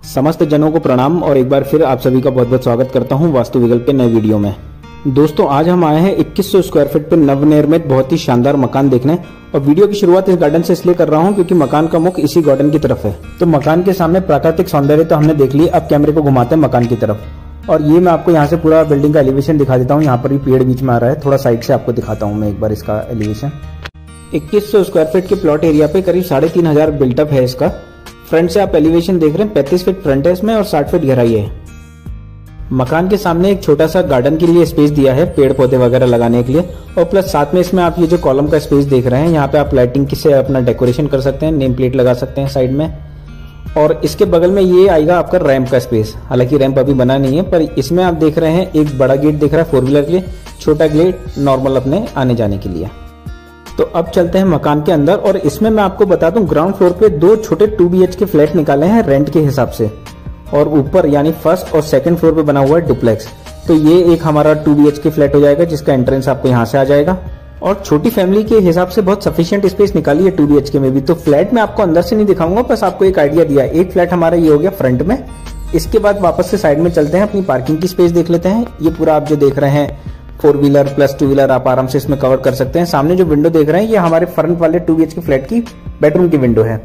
समस्त जनों को प्रणाम और एक बार फिर आप सभी का बहुत बहुत स्वागत करता हूं वास्तु विकल्प के नए वीडियो में। दोस्तों आज हम आए हैं 2100 स्क्वायर फीट पर नवनिर्मित बहुत ही शानदार मकान देखने। और वीडियो की शुरुआत इस गार्डन से इसलिए कर रहा हूं क्योंकि मकान का मुख इसी गार्डन की तरफ है। तो मकान के सामने प्राकृतिक सौंदर्य तो हमने देख लिया, अब कैमरे को घुमाते हैं मकान की तरफ। और ये मैं आपको यहाँ से पूरा बिल्डिंग का एलिवेशन दिखा देता हूँ। यहाँ पर भी पेड़ बीच में आ रहा है, थोड़ा साइड से आपको दिखाता हूँ मैं एक बार इसका एलिवेशन। 2100 स्क्वायर फीट के प्लॉट एरिया पे करीब 3500 बिल्टअप है इसका। फ्रंट से आप एलिवेशन देख रहे हैं, 35 फीट फ्रंट है इसमें और 60 फीट गहराई है। मकान के सामने एक छोटा सा गार्डन के लिए स्पेस दिया है, पेड़ पौधे वगैरह लगाने के लिए। और प्लस साथ में इसमें आप ये जो कॉलम का स्पेस देख रहे हैं, यहाँ पे आप लाइटिंग से अपना डेकोरेशन कर सकते हैं, नेम प्लेट लगा सकते हैं साइड में। और इसके बगल में ये आएगा आपका रैंप का स्पेस। हालांकि रैंप अभी बना नहीं है, पर इसमें आप देख रहे हैं एक बड़ा गेट दिख रहा है 4 व्हीलर के लिए, छोटा गेट नॉर्मल अपने आने जाने के लिए। तो अब चलते हैं मकान के अंदर। और इसमें मैं आपको बता दूं, ग्राउंड फ्लोर पे 2 छोटे 2 BHK फ्लैट निकाले हैं रेंट के हिसाब से, और ऊपर यानी फर्स्ट और सेकंड फ्लोर पे बना हुआ है डुप्लेक्स। तो ये एक हमारा 2 BHK फ्लैट हो जाएगा जिसका एंट्रेंस आपको यहाँ से आ जाएगा। और छोटी फैमिली के हिसाब से बहुत सफिशिएंट स्पेस निकाली है 2 BHK में भी। तो फ्लैट में आपको अंदर से नहीं दिखाऊंगा, बस आपको एक आइडिया दिया। एक फ्लैट हमारा ये हो गया फ्रंट में। इसके बाद वापस से साइड में चलते हैं, अपनी पार्किंग की स्पेस देख लेते हैं। ये पूरा आप जो देख रहे हैं 4 व्हीलर प्लस 2 व्हीलर आप आराम से इसमें कवर कर सकते हैं। सामने जो विंडो देख रहे हैं ये हमारे फ्रंट वाले 2 BHK फ्लैट की बेडरूम की विंडो है।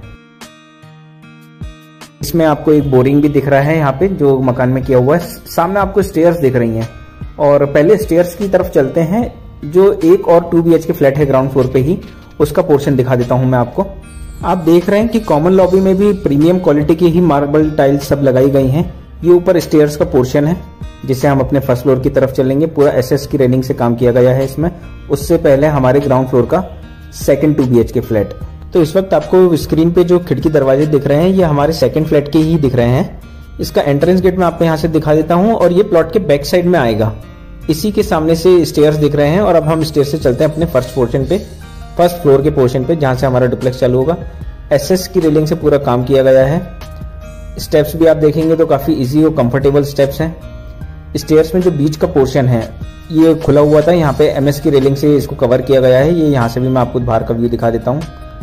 इसमें आपको एक बोरिंग भी दिख रहा है यहाँ पे जो मकान में किया हुआ है। सामने आपको स्टेयर्स दिख रही हैं। और पहले स्टेयर्स की तरफ चलते हैं। जो एक और 2 BHK फ्लैट है ग्राउंड फ्लोर पे ही, उसका पोर्शन दिखा देता हूं मैं आपको। आप देख रहे हैं कि कॉमन लॉबी में भी प्रीमियम क्वालिटी की ही मार्बल टाइल्स सब लगाई गई हैं। ये ऊपर स्टेयर्स का पोर्शन है जिससे हम अपने फर्स्ट फ्लोर की तरफ चलेंगे। पूरा SS की रेलिंग से काम किया गया है इसमें। उससे पहले हमारे ग्राउंड फ्लोर का सेकंड 2 BHK फ्लैट। तो इस वक्त आपको स्क्रीन पे जो खिड़की दरवाजे दिख रहे हैं ये हमारे सेकंड फ्लैट के ही दिख रहे हैं। इसका एंट्रेंस गेट मैं आपको यहाँ से दिखा देता हूँ और ये प्लॉट के बैक साइड में आएगा। इसी के सामने से स्टेयर्स दिख रहे हैं। और अब हम स्टेयर से चलते हैं अपने फर्स्ट फ्लोर के पोर्शन पे जहां से हमारा डुप्लेक्स चालू होगा। SS की रेलिंग से पूरा काम किया गया है। स्टेप्स भी आप देखेंगे तो काफी इजी और कंफर्टेबल स्टेप्स हैं। स्टेयर्स में जो बीच का पोर्शन है ये खुला हुआ था, यहाँ पे MS की रेलिंग से इसको कवर किया गया है। ये यहाँ से भी मैं आपको बाहर का व्यू दिखा देता हूँ।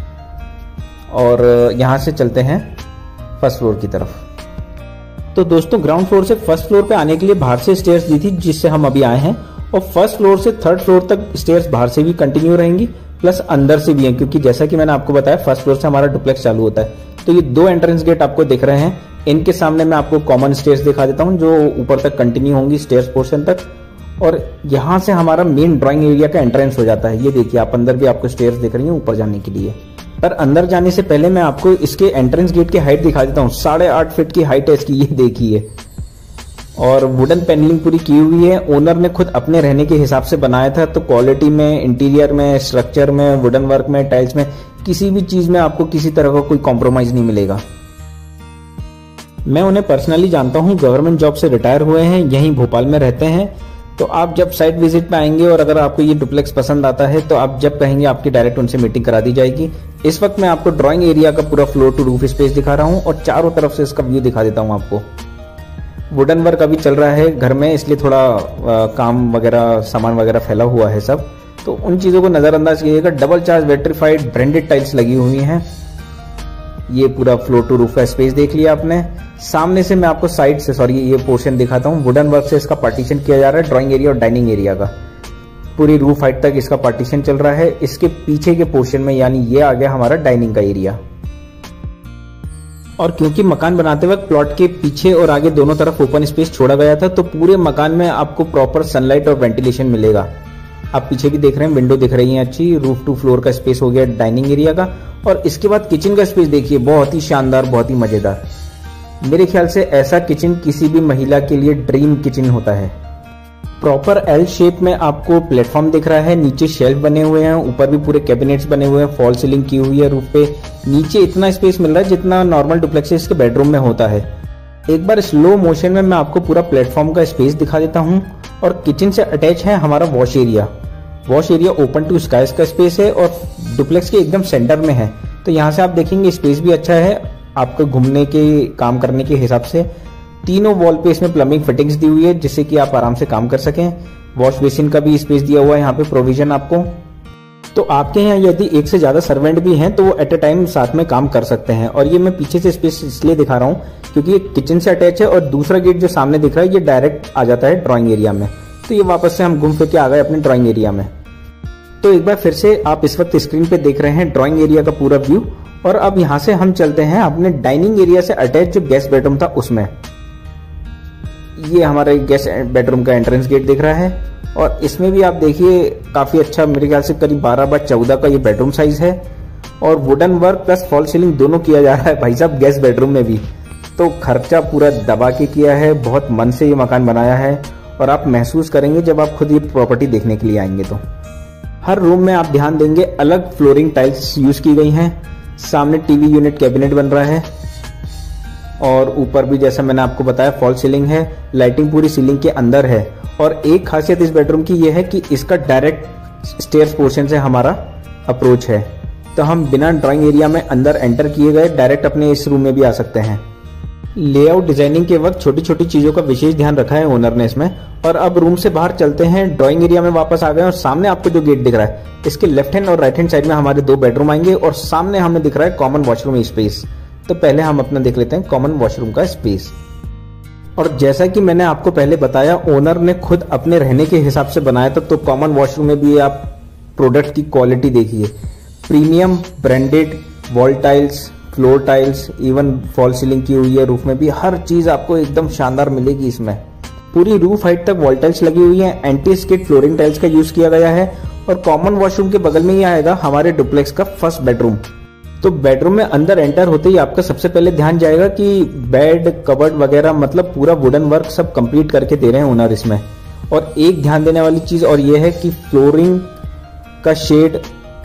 और यहाँ से चलते हैं फर्स्ट फ्लोर की तरफ। तो दोस्तों ग्राउंड फ्लोर से फर्स्ट फ्लोर पे आने के लिए बाहर से स्टेयर्स दी थी जिससे हम अभी आए हैं। और फर्स्ट फ्लोर से थर्ड फ्लोर तक स्टेयर्स बाहर से भी कंटिन्यू रहेंगी, प्लस अंदर से भी है, क्योंकि जैसा कि मैंने आपको बताया फर्स्ट फ्लोर से हमारा डुप्लेक्स चालू होता है। तो ये 2 एंट्रेंस गेट आपको दिख रहे हैं। इनके सामने मैं आपको कॉमन स्टेयर्स दिखा देता हूँ जो ऊपर तक कंटिन्यू होंगी स्टेयर्स पोर्शन तक। और यहाँ से हमारा मेन ड्राइंग एरिया का एंट्रेंस हो जाता है। ये देखिए आप अंदर भी आपको स्टेयर्स दिख रही हैं ऊपर जाने के लिए। पर अंदर जाने से पहले मैं आपको इसके एंट्रेंस गेट की हाइट दिखा देता हूँ। 8.5 फीट की हाइट है इसकी, ये देखिए। और वुडन पैनलिंग पूरी की हुई है। ओनर ने खुद अपने रहने के हिसाब से बनाया था। तो क्वालिटी में, इंटीरियर में, स्ट्रक्चर में, वुडन वर्क में, टाइल्स में, किसी भी चीज में आपको किसी तरह का कोई कॉम्प्रोमाइज नहीं मिलेगा। मैं उन्हें पर्सनली जानता हूँ, गवर्नमेंट जॉब से रिटायर हुए हैं, यहीं भोपाल में रहते हैं। तो आप जब साइट विजिट पे आएंगे और अगर आपको ये डुप्लेक्स पसंद आता है तो आप जब कहेंगे आपकी डायरेक्ट उनसे मीटिंग करा दी जाएगी। इस वक्त मैं आपको ड्राइंग एरिया का पूरा फ्लोर टू रूफ स्पेस दिखा रहा हूँ और चारों तरफ से इसका व्यू दिखा देता हूँ आपको। वुडन वर्क अभी चल रहा है घर में, इसलिए थोड़ा काम वगैरह, सामान वगैरह फैला हुआ है सब, तो उन चीजों को नजरअंदाज कीजिएगा। Double charge vitrified branded tiles लगी हुई हैं। ये पूरा फ्लोर टू रूफ का स्पेस देख लिया आपने। सामने से मैं आपको साइड से ये पोर्शन दिखाता हूँ। वुडन वर्क से इसका पार्टीशन किया जा रहा है, ड्राइंग एरिया और डाइनिंग एरिया का। पूरी रूफ हाइट तक इसका पार्टीशन चल रहा है। इसके पीछे के पोर्शन में यानी ये आ गया हमारा डाइनिंग का एरिया। और क्योंकि मकान बनाते वक्त प्लॉट के पीछे और आगे दोनों तरफ ओपन स्पेस छोड़ा गया था, तो पूरे मकान में आपको प्रॉपर सनलाइट और वेंटिलेशन मिलेगा। आप पीछे भी देख रहे हैं, विंडो दिख रही है अच्छी। रूफ टू फ्लोर का स्पेस हो गया डाइनिंग एरिया का। और इसके बाद किचन का स्पेस देखिए, बहुत ही शानदार, बहुत ही मजेदार। मेरे ख्याल से ऐसा किचन किसी भी महिला के लिए ड्रीम किचन होता है। प्रॉपर L शेप में आपको प्लेटफॉर्म दिख रहा है, नीचे शेल्फ बने हुए हैं, ऊपर भी पूरे कैबिनेट्स बने हुए हैं, फॉल सीलिंग की हुई है रूफ पे। नीचे इतना स्पेस मिल रहा है जितना नॉर्मल डुप्लेक्सेस के बेडरूम में होता है। एक बार स्लो मोशन में मैं आपको पूरा प्लेटफॉर्म का स्पेस दिखा देता हूँ। और किचन से अटैच है हमारा wash area. Wash area open to skies का स्पेस है और डुप्लेक्स के एकदम सेंटर में है। तो यहाँ से आप देखेंगे स्पेस भी अच्छा है आपको घूमने के, काम करने के हिसाब से। तीनों वॉल पे इसमें प्लम्बिंग फिटिंग्स दी हुई है जिससे कि आप आराम से काम कर सकें। वॉश बेसिन का भी स्पेस दिया हुआ है यहाँ पे प्रोविजन आपको। तो आपके यहाँ यदि एक से ज्यादा सर्वेंट भी हैं तो वो एट अ टाइम साथ में काम कर सकते हैं। और ये मैं पीछे से स्पेस इसलिए दिखा रहा हूँ क्योंकि ये किचन से अटैच है और दूसरा गेट जो सामने दिख रहा है ये डायरेक्ट आ जाता है ड्राइंग एरिया में। तो ये वापस से हम घूम फिर के आ गए अपने ड्राइंग एरिया में। तो एक बार फिर से आप इस वक्त स्क्रीन पे देख रहे हैं ड्राइंग एरिया का पूरा व्यू। और अब यहाँ से हम चलते हैं अपने डाइनिंग एरिया से अटैच जो गेस्ट बेडरूम था उसमें। ये हमारे गेस्ट बेडरूम का एंट्रेंस गेट दिख रहा है और इसमें भी आप देखिए काफी अच्छा, मेरे ख्याल से करीब 12x14 का ये बेडरूम साइज है और wooden work plus fall ceiling दोनों किया जा रहा है भाई साहब गेस्ट बेडरूम में भी। तो खर्चा पूरा दबा के किया है, बहुत मन से ये मकान बनाया है और आप महसूस करेंगे जब आप खुद ये प्रॉपर्टी देखने के लिए आएंगे। तो हर रूम में आप ध्यान देंगे अलग फ्लोरिंग टाइल्स यूज की गई हैं। सामने टीवी यूनिट कैबिनेट बन रहा है और ऊपर भी जैसा मैंने आपको बताया फॉल सीलिंग है, लाइटिंग पूरी सीलिंग के अंदर है। और एक खासियत इस बेडरूम की यह है कि इसका डायरेक्ट स्टेयर्स पोर्शन से हमारा अप्रोच है, तो हम बिना ड्राइंग एरिया में अंदर एंटर किए गए डायरेक्ट अपने इस रूम में भी आ सकते हैं। लेआउट डिजाइनिंग के वक्त छोटी छोटी चीजों का विशेष ध्यान रखा है ओनर ने इसमें। और अब रूम से बाहर चलते हैं, ड्राइंग एरिया में वापस आ गए और सामने आपको जो गेट दिख रहा है इसके लेफ्ट हैंड और राइट हैंड साइड में हमारे 2 बेडरूम आएंगे और सामने हमें दिख रहा है कॉमन वॉशरूम स्पेस। तो पहले हम अपना देख लेते हैं कॉमन वॉशरूम का स्पेस। और जैसा कि मैंने आपको पहले बताया ओनर ने खुद अपने रहने के हिसाब से बनाया था। तो कॉमन वॉशरूम में भी आप प्रोडक्ट की क्वालिटी देखिए, premium branded wall tiles, floor tiles, even fall ceiling की हुई है। रूफ में भी हर चीज आपको एकदम शानदार मिलेगी इसमें। पूरी रूफ हाइट तक वॉल टाइल्स लगी हुई है, एंटी स्किड फ्लोरिंग टाइल्स का यूज किया गया है। और कॉमन वॉशरूम के बगल में ही आएगा हमारे डुप्लेक्स का फर्स्ट बेडरूम। तो बेडरूम में अंदर एंटर होते ही आपका सबसे पहले ध्यान जाएगा कि बेड, कबर्ड वगैरह मतलब पूरा वुडन वर्क सब कंप्लीट करके दे रहे हैं ओनर इसमें। और एक ध्यान देने वाली चीज और ये है कि फ्लोरिंग का शेड,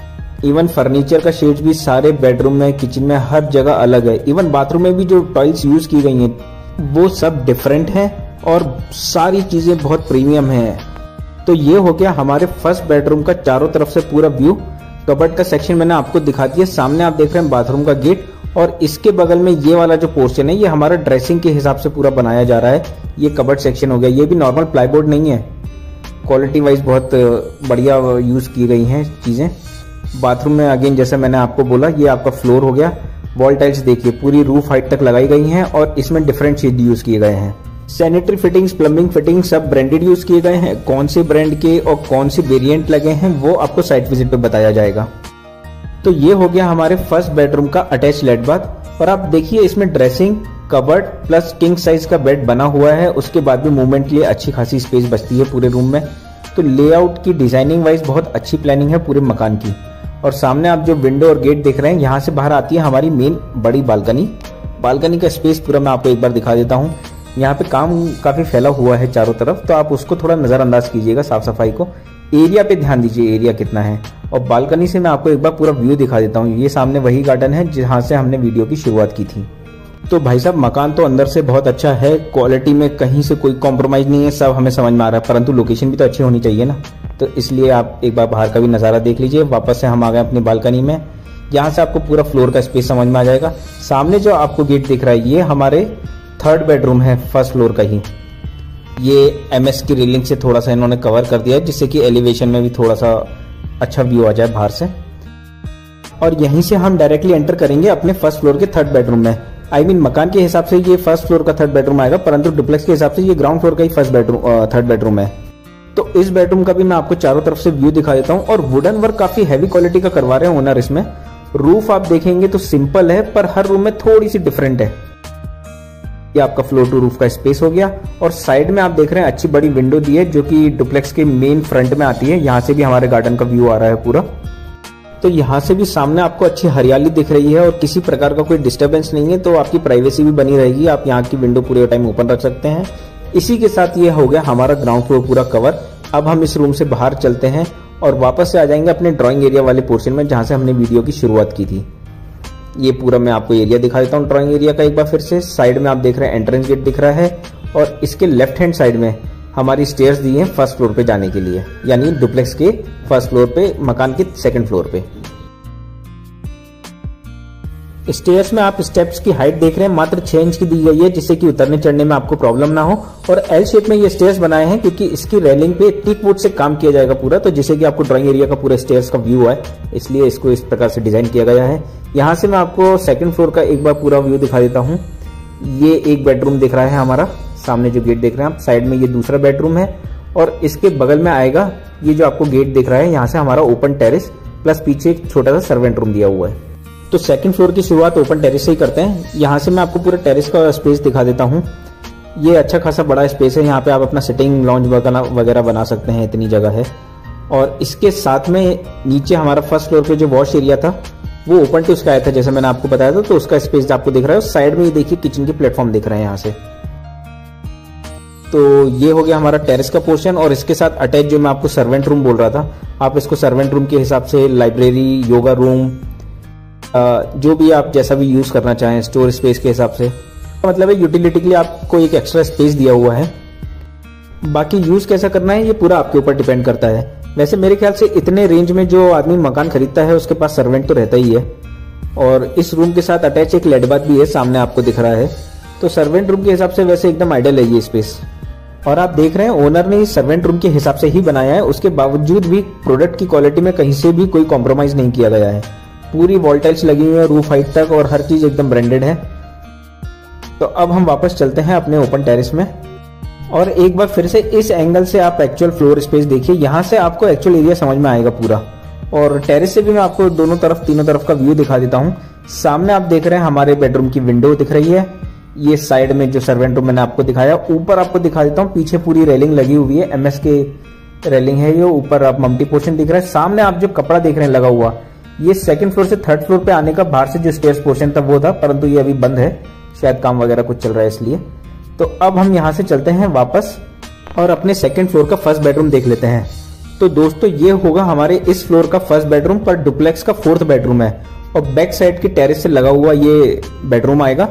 इवन फर्नीचर का शेड भी सारे बेडरूम में, किचन में हर जगह अलग है। इवन बाथरूम में भी जो टाइल्स यूज की गई हैं वो सब डिफरेंट है और सारी चीजें बहुत प्रीमियम है। तो ये हो गया हमारे फर्स्ट बेडरूम का चारों तरफ से पूरा व्यू। कबर्ड का सेक्शन मैंने आपको दिखा दिया, सामने आप देख रहे हैं बाथरूम का गेट और इसके बगल में ये वाला जो पोर्शन है ये हमारा ड्रेसिंग के हिसाब से पूरा बनाया जा रहा है। ये कबर्ड सेक्शन हो गया, ये भी नॉर्मल प्लाईबोर्ड नहीं है, क्वालिटी वाइज बहुत बढ़िया यूज की गई हैं चीजें। बाथरूम में अगेन जैसे मैंने आपको बोला ये आपका फ्लोर हो गया। वॉल टाइल्स देखिए पूरी रूफ हाइट तक लगाई गई हैं और इसमें डिफरेंट शेड यूज किए गए हैं। सैनिटरी फिटिंग्स, प्लम्बिंग फिटिंग सब ब्रांडेड यूज किए गए हैं। कौन से ब्रांड के और कौन से वेरिएंट लगे हैं वो आपको साइट विजिट पे बताया जाएगा। तो ये हो गया हमारे फर्स्ट बेडरूम का अटैच लेट बाथ। और आप देखिए इसमें dressing, cupboard plus king size का बेड बना हुआ है। उसके बाद भी मूवमेंट के लिए अच्छी खासी स्पेस बचती है पूरे रूम में। तो लेआउट की डिजाइनिंग वाइज बहुत अच्छी प्लानिंग है पूरे मकान की। और सामने आप जो विंडो और गेट देख रहे हैं यहाँ से बाहर आती है हमारी मेन बड़ी बालकनी। बालकनी का स्पेस पूरा मैं आपको एक बार दिखा देता हूँ। यहाँ पे काम काफी फैला हुआ है चारों तरफ, तो आप उसको थोड़ा नजरअंदाज कीजिएगा, साफ सफाई को। एरिया पे ध्यान दीजिए एरिया कितना है। और बालकनी से मैं आपको एक बार पूरा व्यू दिखा देता हूँ। ये सामने वही गार्डन है जहाँ से हमने वीडियो की शुरुआत की थी। तो भाई साहब मकान तो अंदर से बहुत अच्छा है, क्वालिटी में कहीं से कोई कॉम्प्रोमाइज नहीं है, सब हमें समझ में आ रहा है। परंतु लोकेशन भी तो अच्छी होनी चाहिए ना, तो इसलिए आप एक बार बाहर का भी नज़ारा देख लीजिए। वापस से हम आ गए अपनी बालकनी में। यहाँ से आपको पूरा फ्लोर का स्पेस समझ में आ जाएगा। सामने जो आपको गेट दिख रहा है ये हमारे थर्ड बेडरूम है फर्स्ट फ्लोर का ही। ये एमएस की रेलिंग से थोड़ा सा इन्होंने कवर कर दिया है जिससे कि एलिवेशन में भी थोड़ा सा अच्छा व्यू आ जाए बाहर से। और यहीं से हम डायरेक्टली एंटर करेंगे अपने फर्स्ट फ्लोर के थर्ड बेडरूम में। आई मीन मकान के हिसाब से ये फर्स्ट फ्लोर का थर्ड बेडरूम आएगा, परंतु डुप्लेक्स के हिसाब से ये ग्राउंड फ्लोर का ही थर्ड बेडरूम है। तो इस बेडरूम का भी मैं आपको चारों तरफ से व्यू दिखा देता हूँ। और वुडन वर्क काफी हैवी क्वालिटी का करवा रहे हैं ओनर इसमें। रूफ आप देखेंगे तो सिंपल है पर हर रूम में थोड़ी सी डिफरेंट है। ये आपका फ्लोर टू रूफ का स्पेस हो गया। और साइड में आप देख रहे हैं अच्छी बड़ी विंडो दी है जो कि डुप्लेक्स के मेन फ्रंट में आती है। यहाँ से भी हमारे गार्डन का व्यू आ रहा है पूरा। तो यहाँ से भी सामने आपको अच्छी हरियाली दिख रही है और किसी प्रकार का कोई डिस्टर्बेंस नहीं है, तो आपकी प्राइवेसी भी बनी रहेगी। आप यहाँ की विंडो पूरे टाइम ओपन रख सकते हैं। इसी के साथ ये हो गया हमारा ग्राउंड फ्लोर पूरा कवर। अब हम इस रूम से बाहर चलते हैं और वापस से आ जाएंगे अपने ड्राइंग एरिया वाले पोर्शन में जहाँ से हमने वीडियो की शुरुआत की थी। ये पूरा मैं आपको एरिया दिखा देता हूँ ड्राइंग एरिया का एक बार फिर से। साइड में आप देख रहे हैं एंट्रेंस गेट दिख रहा है और इसके लेफ्ट हैंड साइड में हमारी स्टेयर्स दी हैं फर्स्ट फ्लोर पे जाने के लिए, यानी डुप्लेक्स के फर्स्ट फ्लोर पे, मकान के सेकंड फ्लोर पे। स्टेयर्स में आप स्टेप्स की हाइट देख रहे हैं मात्र 6 इंच की दी गई है, जिससे कि उतरने चढ़ने में आपको प्रॉब्लम ना हो। और एल शेप में ये स्टेयर्स बनाए हैं क्योंकि इसकी रेलिंग पे टीक वुड से काम किया जाएगा पूरा, तो जिससे कि आपको ड्राइंग एरिया का पूरा स्टेयर्स का व्यू आए, इसलिए इसको इस प्रकार से डिजाइन किया गया है। यहाँ से मैं आपको सेकंड फ्लोर का एक बार पूरा व्यू दिखा देता हूँ। ये एक बेडरूम दिख रहा है हमारा, सामने जो गेट देख रहे हैं आप, साइड में ये दूसरा बेडरूम है और इसके बगल में आएगा ये जो आपको गेट दिख रहा है, यहाँ से हमारा ओपन टेरेस प्लस पीछे एक छोटा सा सर्वेंट रूम दिया हुआ है। तो सेकंड फ्लोर की शुरुआत ओपन टेरेस से ही करते हैं। यहाँ से मैं आपको पूरे टेरेस का स्पेस दिखा देता हूँ। ये अच्छा खासा बड़ा स्पेस है, यहाँ पे आप अपना सिटिंग लॉन्ज वगैरह बना सकते हैं, इतनी जगह है। और इसके साथ में नीचे हमारा फर्स्ट फ्लोर पे जो वॉश एरिया था वो ओपन टू स्काई था, जैसे मैंने आपको बताया था, तो उसका स्पेस आपको दिख रहा है। उस साइड में ये देखिए किचन के प्लेटफॉर्म दिख रहे हैं यहाँ से। तो ये हो गया हमारा टेरेस का पोर्शन। और इसके साथ अटैच जो मैं आपको सर्वेंट रूम बोल रहा था, आप इसको सर्वेंट रूम के हिसाब से लाइब्रेरी, योगा रूम, जो भी आप जैसा भी यूज करना चाहें, स्टोर स्पेस के हिसाब से, मतलब है यूटिलिटी के लिए आपको एक एक्स्ट्रा स्पेस दिया हुआ है। बाकी यूज कैसा करना है ये पूरा आपके ऊपर डिपेंड करता है। वैसे मेरे ख्याल से इतने रेंज में जो आदमी मकान खरीदता है उसके पास सर्वेंट तो रहता ही है। और इस रूम के साथ अटैच एक लेड बाथ भी है, सामने आपको दिख रहा है। तो सर्वेंट रूम के हिसाब से वैसे एकदम आइडियल है ये स्पेस। और आप देख रहे हैं ओनर ने इस सर्वेंट रूम के हिसाब से ही बनाया है, उसके बावजूद भी प्रोडक्ट की क्वालिटी में कहीं से भी कोई कॉम्प्रोमाइज नहीं किया गया है। पूरी वॉल टाइल्स लगी हुई है रूफ हाइट तक और हर चीज एकदम ब्रांडेड है। तो अब हम वापस चलते हैं अपने ओपन टेरेस में और एक बार फिर से इस एंगल से आप एक्चुअल फ्लोर स्पेस देखिए, यहाँ से आपको एक्चुअल एरिया समझ में आएगा पूरा। और टेरेस से भी मैं आपको दोनों तरफ तीनों तरफ का व्यू दिखा देता हूँ। सामने आप देख रहे हैं हमारे बेडरूम की विंडो दिख रही है, ये साइड में जो सर्वेंट रूम मैंने आपको दिखाया, ऊपर आपको दिखा देता हूँ, पीछे पूरी रेलिंग लगी हुई है, MS के रेलिंग है ये, ऊपर आप मम्टी पोर्शन दिख रहा है। सामने आप जो कपड़ा देख रहे हैं लगा हुआ, ये सेकंड फ्लोर से थर्ड फ्लोर पे आने का बाहर से जो स्टेयर्स पोर्शन था वो था, परंतु ये अभी बंद है, शायद काम वगैरह कुछ चल रहा है इसलिए। तो अब हम यहाँ से चलते हैं वापस और अपने सेकंड फ्लोर का फर्स्ट बेडरूम देख लेते हैं। तो दोस्तों ये होगा हमारे इस फ्लोर का फर्स्ट बेडरूम, पर डुप्लेक्स का फोर्थ बेडरूम है और बैक साइड की टेरेस से लगा हुआ ये बेडरूम आएगा।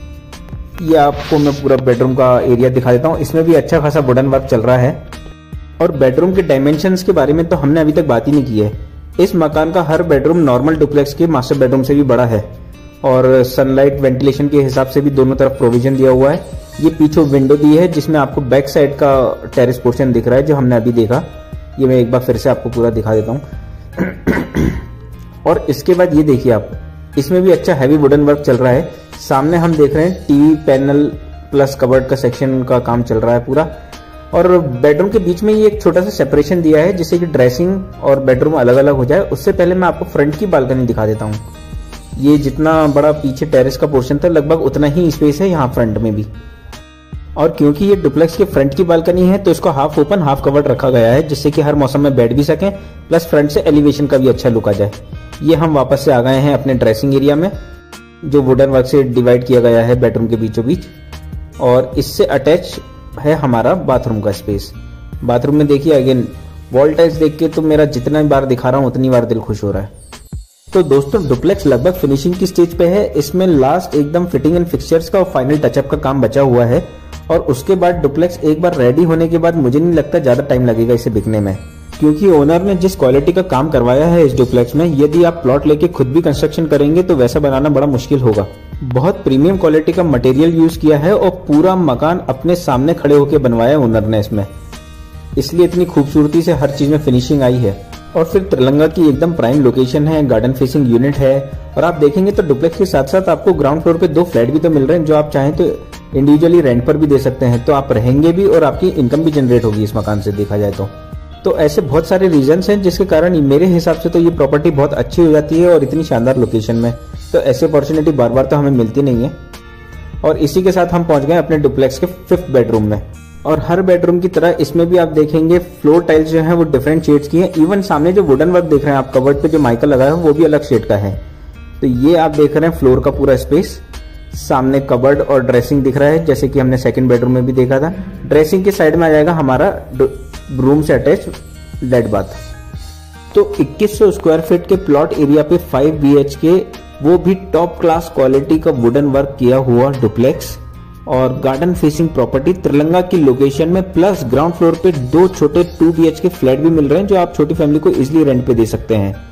ये आपको मैं पूरा बेडरूम का एरिया दिखा देता हूँ। इसमें भी अच्छा खासा वुडन वर्क चल रहा है। और बेडरूम के डायमेंशंस के बारे में तो हमने अभी तक बात ही नहीं की है। इस मकान का हर बेडरूम नॉर्मल डुप्लेक्स के मास्टर बेडरूम से भी बड़ा है और सनलाइट वेंटिलेशन के हिसाब से भी दोनों तरफ प्रोविजन दिया हुआ है। ये पीछे विंडो दी है जिसमें आपको बैक साइड का टेरेस पोर्शन दिख रहा है जो हमने अभी देखा। ये मैं एक बार फिर से आपको पूरा दिखा देता हूँ। और इसके बाद ये देखिए आप, इसमें भी अच्छा हैवी वुडन वर्क चल रहा है। सामने हम देख रहे हैं टीवी पैनल प्लस कबर्ड का सेक्शन का काम चल रहा है पूरा। और बेडरूम के बीच में ये एक छोटा सा सेपरेशन दिया है जिससे कि ड्रेसिंग और बेडरूम अलग अलग हो जाए। उससे पहले मैं आपको फ्रंट की बालकनी दिखा देता हूँ। ये जितना बड़ा पीछे टेरेस का पोर्शन था लगभग उतना ही स्पेस है यहाँ फ्रंट में भी। और क्योंकि ये डुप्लेक्स के फ्रंट की बालकनी है तो इसको हाफ ओपन हाफ कवर्ड रखा गया है जिससे कि हर मौसम में बैठ भी सकें, प्लस फ्रंट से एलिवेशन का भी अच्छा लुक आ जाए। ये हम वापस से आ गए हैं अपने ड्रेसिंग एरिया में जो वुडन वर्क से डिवाइड किया गया है बेडरूम के बीचों बीच। और इससे अटैच है हमारा बाथरूम का स्पेस। बाथरूम में देखिए अगेन वॉल टाइल्स देख के तो मेरा जितना बार दिखा रहा हूँ उतनी बार दिल खुश हो रहा है। तो दोस्तों डुप्लेक्स लगभग फिनिशिंग की स्टेज पे है। इसमें लास्ट एकदम फिटिंग एंड फिक्सचर्स का और फाइनल टचअप का काम बचा हुआ है और उसके बाद डुप्लेक्स एक बार रेडी होने के बाद मुझे नहीं लगता ज्यादा टाइम लगेगा इसे बिकने में, क्योंकि ओनर ने जिस क्वालिटी का काम करवाया है इस डुप्लेक्स में, यदि आप प्लॉट लेके खुद भी कंस्ट्रक्शन करेंगे तो वैसा बनाना बड़ा मुश्किल होगा। बहुत प्रीमियम क्वालिटी का मटेरियल यूज किया है और पूरा मकान अपने सामने खड़े होकर बनवाया ओनर ने इसमें, इसलिए इतनी खूबसूरती से हर चीज में फिनिशिंग आई है। और फिर त्रिलंगा की एकदम प्राइम लोकेशन है, गार्डन फेसिंग यूनिट है। और आप देखेंगे तो डुप्लेक्स के साथ साथ आपको ग्राउंड फ्लोर पे 2 फ्लैट भी तो मिल रहे हैं जो आप चाहें तो इंडिविजुअली रेंट पर भी दे सकते हैं। तो आप रहेंगे भी और आपकी इनकम भी जनरेट होगी इस मकान से देखा जाए तो ऐसे बहुत सारे रीजंस हैं जिसके कारण मेरे हिसाब से तो ये प्रॉपर्टी बहुत अच्छी हो जाती है और इतनी शानदार लोकेशन में। तो ऐसी अपॉर्चुनिटी बार बार तो हमें मिलती नहीं है। और इसी के साथ हम पहुंच गए अपने डुप्लेक्स के 5th बेडरूम में। और हर बेडरूम की तरह इसमें भी आप देखेंगे फ्लोर टाइल्स जो है वो डिफरेंट शेड्स की है। इवन सामने जो वुडन वर्क देख रहे हैं आप कबर्ड पे जो माइकल लगाया है वो भी अलग शेड का है। तो ये आप देख रहे हैं फ्लोर का पूरा स्पेस। सामने कबर्ड और ड्रेसिंग दिख रहा है जैसे कि हमने सेकंड बेडरूम में भी देखा था। ड्रेसिंग के साइड में आ जाएगा हमारा रूम से अटैच लेड बाथ। तो 2100 स्क्वायर फीट के प्लॉट एरिया पे 5 BHK, वो भी टॉप क्लास क्वालिटी का वुडन वर्क किया हुआ डुप्लेक्स और गार्डन फेसिंग प्रॉपर्टी त्रिलंगा की लोकेशन में, प्लस ग्राउंड फ्लोर पे 2 छोटे 2 BHK फ्लैट भी मिल रहे हैं जो आप छोटी फैमिली को इजिली रेंट पे दे सकते हैं।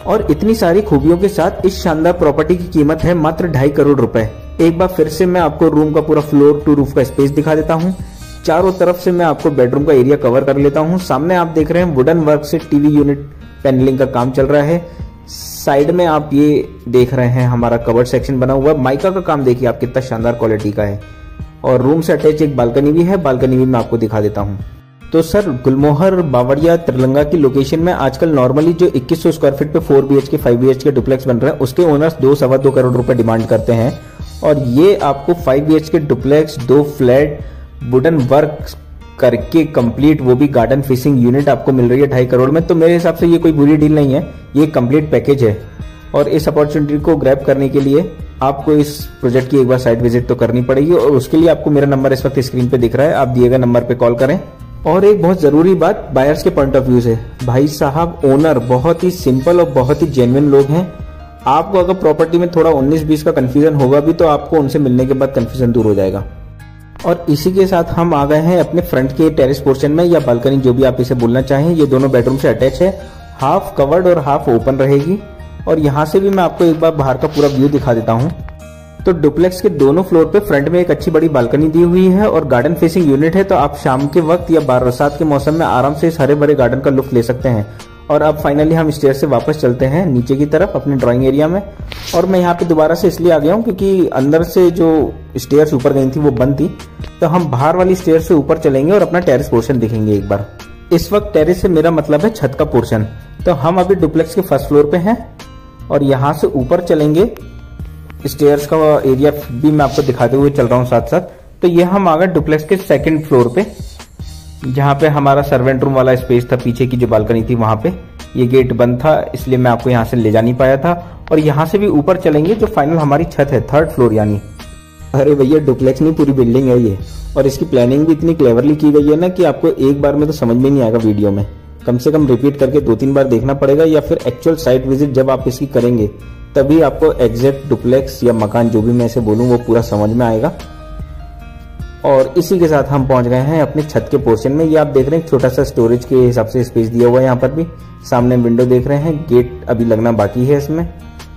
और इतनी सारी खूबियों के साथ इस शानदार प्रॉपर्टी की कीमत है मात्र 2.5 करोड़ रुपए। एक बार फिर से मैं आपको रूम का पूरा फ्लोर टू रूफ का स्पेस दिखा देता हूँ। चारों तरफ से मैं आपको बेडरूम का एरिया कवर कर लेता हूँ। सामने आप देख रहे हैं वुडन वर्क से टीवी यूनिट पैनलिंग का काम चल रहा है। साइड में आप ये देख रहे हैं हमारा कवर्ड सेक्शन बना हुआ है। माइका का काम देखिए आप कितना शानदार क्वालिटी का है। और रूम से अटैच एक बालकनी भी है, बालकनी भी मैं आपको दिखा देता हूँ। तो सर गुलमोहर बावड़िया त्रिलंगा की लोकेशन में आजकल नॉर्मली जो 2100 स्क्वायर फीट पे 4 BHK 5 BHK डुप्लेक्स बन रहे हैं उसके ओनर्स 2-2.25 करोड़ रुपए डिमांड करते हैं। और ये आपको 5 BHK duplex 2 flat wooden work करके कंप्लीट, वो भी गार्डन फेसिंग यूनिट आपको मिल रही है 2.5 करोड़ में। तो मेरे हिसाब से ये कोई बुरी डील नहीं है, ये कंप्लीट पैकेज है। और इस अपॉर्चुनिटी को ग्रैब करने के लिए आपको इस प्रोजेक्ट की एक बार साइट विजिट तो करनी पड़ेगी। और उसके लिए आपको मेरा नंबर इस वक्त स्क्रीन पे दिख रहा है, आप दिए गए नंबर पे कॉल करें। और एक बहुत जरूरी बात बायर्स के पॉइंट ऑफ व्यू से, भाई साहब ओनर बहुत ही सिंपल और बहुत ही जेन्युइन लोग हैं। आपको अगर प्रॉपर्टी में थोड़ा 19-20 का कंफ्यूजन होगा भी तो आपको उनसे मिलने के बाद कंफ्यूजन दूर हो जाएगा। और इसी के साथ हम आ गए हैं अपने फ्रंट के टेरेस पोर्शन में, या बालकनी जो भी आप इसे बोलना चाहें। ये दोनों बेडरूम से अटैच है, हाफ कवर्ड और हाफ ओपन रहेगी। और यहाँ से भी मैं आपको एक बार बाहर का पूरा व्यू दिखा देता हूँ। तो डुप्लेक्स के दोनों फ्लोर पे फ्रंट में एक अच्छी बड़ी बालकनी दी हुई है और गार्डन फेसिंग यूनिट है। तो आप शाम के वक्त या बरसात के मौसम में आराम से इस हरे भरे गार्डन का लुत्फ ले सकते हैं। और अब फाइनली हम स्टेयर से वापस चलते हैं नीचे की तरफ अपने ड्राइंग एरिया में। और मैं यहाँ पे दोबारा से इसलिए आ गया हूँ क्योंकि अंदर से जो स्टेयर्स ऊपर गई थी वो बंद थी। तो हम बाहर वाली स्टेयर से ऊपर चलेंगे और अपना टेरेस पोर्शन दिखेंगे एक बार। इस वक्त टेरेस से मेरा मतलब है छत का पोर्शन। तो हम अभी डुप्लेक्स के फर्स्ट फ्लोर पे हैं और यहाँ से ऊपर चलेंगे। स्टेयर्स का एरिया भी मैं आपको दिखाते हुए चल रहा हूँ साथ साथ। तो ये हम आ गए डुप्लेक्स के सेकंड फ्लोर पे, जहाँ पे हमारा सर्वेंट रूम वाला स्पेस था। पीछे की जो बालकनी थी वहां पे ये गेट बंद था, इसलिए मैं आपको यहाँ से ले जा नहीं पाया था। और यहाँ से भी ऊपर चलेंगे जो फाइनल हमारी छत है, थर्ड फ्लोर यानी। अरे भैया डुप्लेक्स नहीं पूरी बिल्डिंग है ये। और इसकी प्लानिंग भी इतनी क्लेवरली की गई है ना कि आपको एक बार में तो समझ में नहीं आएगा वीडियो में। कम से कम रिपीट करके 2-3 बार देखना पड़ेगा, या फिर एक्चुअल साइट विजिट जब आप इसकी करेंगे तभी आपको एग्जैक्ट डुप्लेक्स या मकान जो भी मैं इसे बोलूँ वो पूरा समझ में आएगा। और इसी के साथ हम पहुंच गए हैं अपने छत के पोर्शन में। ये आप देख रहे हैं छोटा सा स्टोरेज के हिसाब से स्पेस दिया हुआ है। यहाँ पर भी सामने विंडो देख रहे हैं, गेट अभी लगना बाकी है इसमें।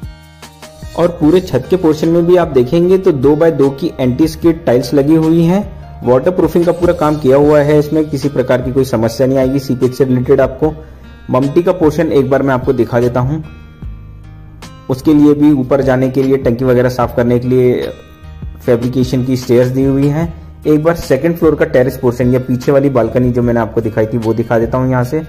और पूरे छत के पोर्शन में भी आप देखेंगे तो 2x2 की एंटी स्किड टाइल्स लगी हुई हैं। वाटर प्रूफिंग का पूरा काम किया हुआ है, इसमें किसी प्रकार की कोई समस्या नहीं आएगी सीपेज से रिलेटेड आपको। मम्टी का पोर्शन एक बार मैं आपको दिखा देता हूँ। उसके लिए भी ऊपर जाने के लिए टंकी वगैरह साफ करने के लिए फैब्रिकेशन की स्टेयर्स दी हुई हैं। एक बार सेकंड फ्लोर का टेरेस पोर्शन या पीछे वाली बालकनी जो मैंने आपको दिखाई थी वो दिखा देता हूँ यहाँ से।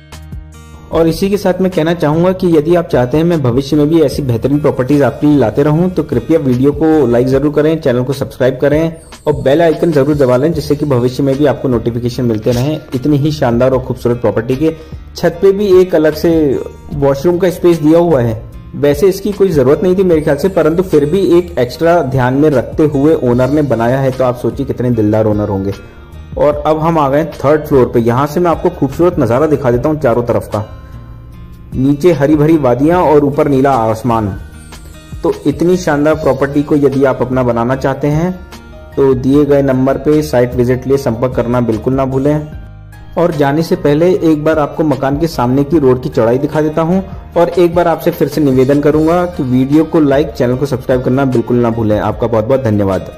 और इसी के साथ मैं कहना चाहूंगा कि यदि आप चाहते हैं मैं भविष्य में भी ऐसी बेहतरीन प्रॉपर्टीज आपके लिए लाते रहूं तो कृपया वीडियो को लाइक जरूर करें, चैनल को सब्सक्राइब करें और बेल आइकन जरूर दबा लें, जिससे कि भविष्य में भी आपको नोटिफिकेशन मिलते रहें इतनी ही शानदार और खूबसूरत प्रॉपर्टी के। छत पे भी एक अलग से वॉशरूम का स्पेस दिया हुआ है। वैसे इसकी कोई जरूरत नहीं थी मेरे ख्याल से, परंतु फिर भी एक एक्स्ट्रा ध्यान में रखते हुए ओनर ने बनाया है। तो आप सोचिए कितने दिलदार ओनर होंगे। और अब हम आ गए थर्ड फ्लोर पे। यहाँ से मैं आपको खूबसूरत नजारा दिखा देता हूँ चारों तरफ का। नीचे हरी भरी वादियां और ऊपर नीला आसमान। तो इतनी शानदार प्रॉपर्टी को यदि आप अपना बनाना चाहते हैं तो दिए गए नंबर पे साइट विजिट लिए संपर्क करना बिल्कुल ना भूलें। और जाने से पहले एक बार आपको मकान के सामने की रोड की चौड़ाई दिखा देता हूं। और एक बार आपसे फिर से निवेदन करूंगा कि वीडियो को लाइक, चैनल को सब्सक्राइब करना बिल्कुल ना भूलें। आपका बहुत बहुत धन्यवाद।